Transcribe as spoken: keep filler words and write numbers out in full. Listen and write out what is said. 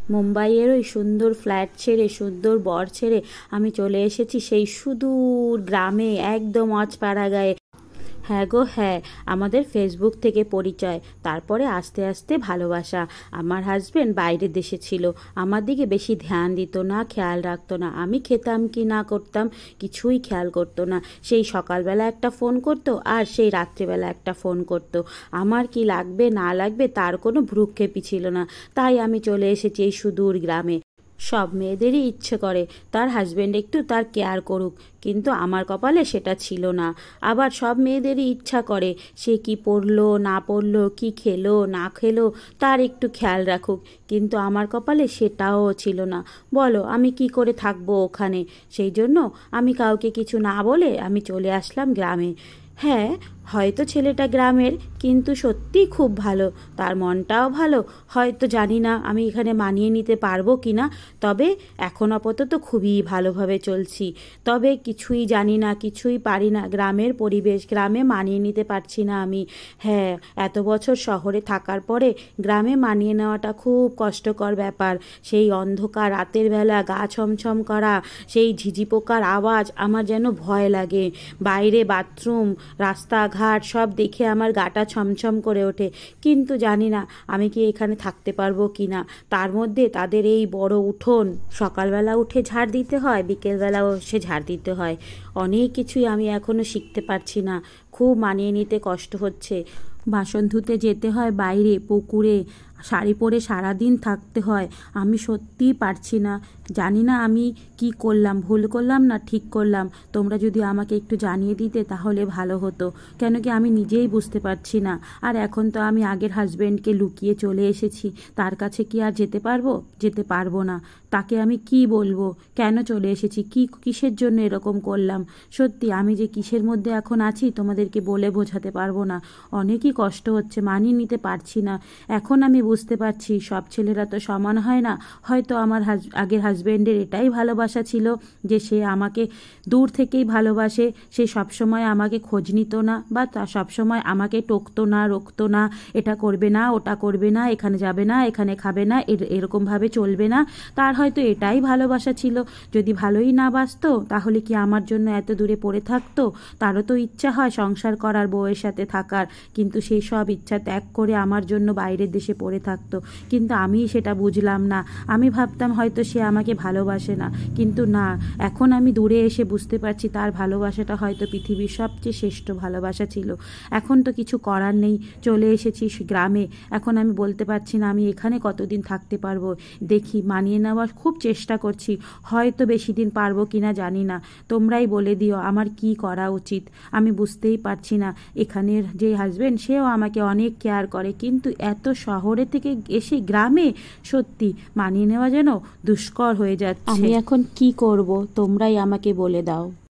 মুম্বাইয়ের ওই সুন্দর ফ্ল্যাট ছেড়ে, সুন্দর বর ছেড়ে আমি চলে এসেছি সেই সুদূর গ্রামে, একদম অজপাড়া গায়ে। হ্যাঁ গো হ্যাঁ, আমাদের ফেসবুক থেকে পরিচয়, তারপরে আস্তে আস্তে ভালোবাসা। আমার হাজবেন্ড বাইরের দেশে ছিল, আমার দিকে বেশি ধ্যান দিত না, খেয়াল রাখতো না। আমি খেতাম কি না করতাম কিছুই খেয়াল করতো না। সেই সকালবেলা একটা ফোন করতো আর সেই রাত্রিবেলা একটা ফোন করতো। আমার কি লাগবে না লাগবে তার কোনো ভ্রুক্ষেপই ছিল না। তাই আমি চলে এসেছি এই সুদূর গ্রামে। সব মেয়েদেরই ইচ্ছে করে তার হাজবেন্ড একটু তার কেয়ার করুক, কিন্তু আমার কপালে সেটা ছিল না। আবার সব মেয়েদেরই ইচ্ছা করে সে কি পরলো না পরলো, কি খেলো না খেলো তার একটু খেয়াল রাখুক, কিন্তু আমার কপালে সেটাও ছিল না। বলো আমি কি করে থাকবো ওখানে? সেই জন্য আমি কাউকে কিছু না বলে আমি চলে আসলাম গ্রামে। হ্যাঁ, হয়তো ছেলেটা গ্রামের, কিন্তু সত্যিই খুব ভালো, তার মনটাও ভালো। হয়তো জানি না আমি এখানে মানিয়ে নিতে পারবো কি না, তবে এখন আপাতত খুবই ভালোভাবে চলছি। তবে কিছুই জানি না, কিছুই পারি না, গ্রামের পরিবেশ, গ্রামে মানিয়ে নিতে পারছি না আমি। হ্যাঁ, এত বছর শহরে থাকার পরে গ্রামে মানিয়ে নেওয়াটা খুব কষ্টকর ব্যাপার। সেই অন্ধকার রাতের বেলা গা ছমছম করা, সেই ঝিঝি পোকার আওয়াজ আমার যেন ভয় লাগে। বাইরে বাথরুম, রাস্তাঘাট সব দেখে আমার গাটা ছমছম করে ওঠে, কিন্তু জানি না আমি কি এখানে থাকতে পারবো কি না। তার মধ্যে তাদের এই বড় উঠোন, সকালবেলা উঠে ঝাড় দিতে হয়, বিকেলবেলাও সে ঝাড় দিতে হয়। অনেক কিছুই আমি এখনও শিখতে পারছি না, খুব মানিয়ে নিতে কষ্ট হচ্ছে। বাসন ধুতে যেতে হয় বাইরে পুকুরে, শাড়ি পরে সারাদিন থাকতে হয়। আমি সত্যিই পারছি না, জানি না আমি কি করলাম, ভুল করলাম না ঠিক করলাম। তোমরা যদি আমাকে একটু জানিয়ে দিতে তাহলে ভালো হতো, কেন কি আমি নিজেই বুঝতে পারছি না। আর এখন তো আমি আগের হাজব্যান্ডকে লুকিয়ে চলে এসেছি, তার কাছে কি আর যেতে পারবো? যেতে পারবো না। তাকে আমি কি বলবো কেন চলে এসেছি, কি কিসের জন্য এরকম করলাম? সত্যি আমি যে কিসের মধ্যে এখন আছি তোমাদেরকে বলে বোঝাতে পারবো না। অনেকই কষ্ট হচ্ছে, মানিয়ে নিতে পারছি না। এখন আমি বুঝতে পারছি সব ছেলেরা তো সমান হয় না। হয়তো আমার হাজ আগের হাজব্যান্ডের এটাই ভালোবাসা ছিল যে সে আমাকে দূর থেকেই ভালোবাসে, সে সবসময় আমাকে খোঁজ নিত না, বা তা সবসময় আমাকে টকতো না, রোকতো না, এটা করবে না ওটা করবে না, এখানে যাবে না এখানে খাবে না, এরকমভাবে চলবে না। তার হয়তো এটাই ভালোবাসা ছিল। যদি ভালোই না বাসতো তাহলে কি আমার জন্য এত দূরে পড়ে থাকতো? তারও তো ইচ্ছা হয় সংসার করার, বউয়ের সাথে থাকার, কিন্তু সেই সব ইচ্ছা ত্যাগ করে আমার জন্য বাইরের দেশে পড়ে থাকতো। কিন্তু আমি সেটা বুঝলাম না। আমি ভাবতাম হয়তো সে আমাকে ভালোবাসে না, কিন্তু না, এখন আমি দূরে এসে বুঝতে পারছি তার ভালোবাসাটা হয়তো পৃথিবীর সবচেয়ে শ্রেষ্ঠ ভালোবাসা ছিল। এখন তো কিছু করার নেই, চলে এসেছি গ্রামে। এখন আমি বলতে পারছি না আমি এখানে কতদিন থাকতে পারবো। দেখি মানিয়ে নেওয়ার খুব চেষ্টা করছি, হয়তো বেশি দিন পারবো কিনা জানি না। তোমরাই বলে দিও আমার কি করা উচিত। আমি বুঝতেই পারছি না। এখানের যে হাজবেন্ড সেও আমাকে অনেক কেয়ার করে, কিন্তু এত শহরে থেকে এসে গ্রামে সত্যি মানিয়ে নেওয়া যেন দুষ্কর হয়ে যাচ্ছে। আমি এখন কি করব তোমরাই আমাকে বলে দাও।